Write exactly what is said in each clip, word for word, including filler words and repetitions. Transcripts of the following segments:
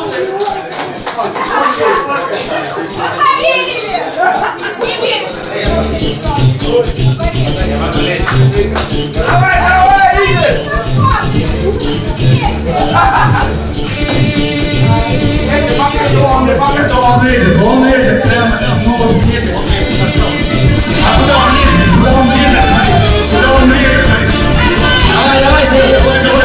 Давай, давай, Игорь! Пока что он, пока что он лезет, он лезет прямо в новом свете. А куда он лезет? Куда он лезет? Смотри, куда он лезет? Давай, давай, Сергей, давай, давай,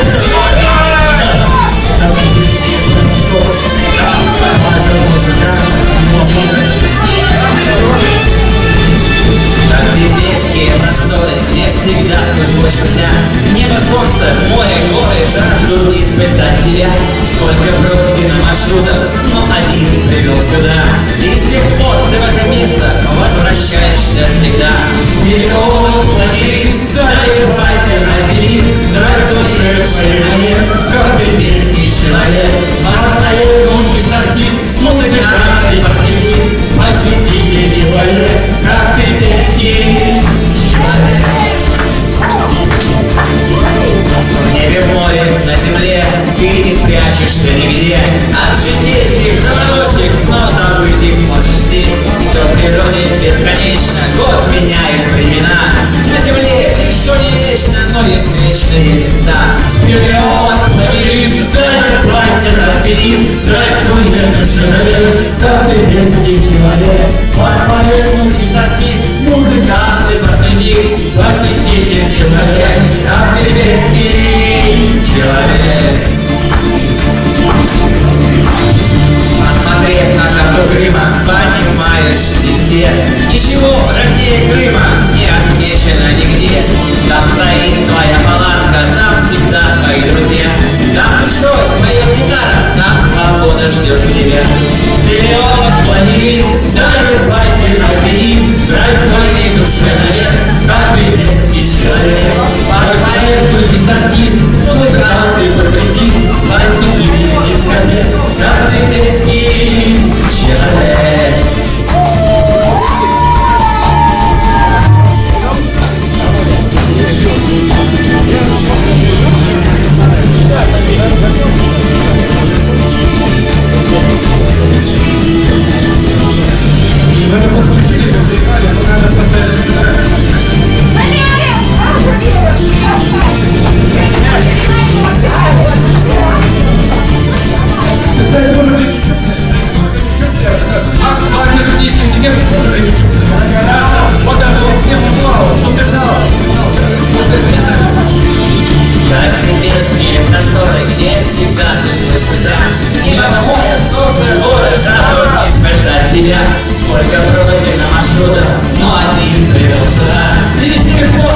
Альпийские просторы, где всегда свет больше дня. Небо, солнце, море, горы жаждут испытать тебя. Сколько пройдено маршрутов, но один привел сюда. И с тех пор ты в это место возвращаешься всегда. Вперед, планирист, заливай ты альпинист, драйв душевший манер, как альпийский человек. Мартай, гонщик, артист, музыкант и портретист, посвятитель человек, как альпийский человек. В небе, в море, на земле ты не спрячешься нигде от житейских заморочек, но забыть их можешь здесь. Все в природе бесконечно, год меняет времена. На земле ничто не вечно, но есть вечные места. Вперед, планирист, драйв, планер, альпинист, драйв твой человек, как ты детский человек. Мартай, артист, музыкант и портретист, посетитель человек, как ты детский человек. Посмотрев на карту Крыма, понимаешь ты где. Ничего роднее Крыма не отмечено нигде. Там стоит твоя палатка, там всегда твои друзья. Там душой поет гитара, там свобода ждет тебя. Вперед, планирист, драйв, байкер, альпинист, драйв твоей душе наверх, как ты детский человек. Поэт, артист, музыкант и портретист, посетитель дискотек, как ты детский человек. Мы это подключили, мы заиграли, но надо поставить сюда. Ты, кстати, тоже переключился. Макс, ладно, десять сантиметров тоже переключился. Вот это вот не плавал, что ты знал? Вот это не знаю. Как альпийские просторы, где всегда светло сюда. Небо, море, солнце, горы жаждут испытать тебя. Сколько пройдено маршрутов, но один привел сюда. И с тех пор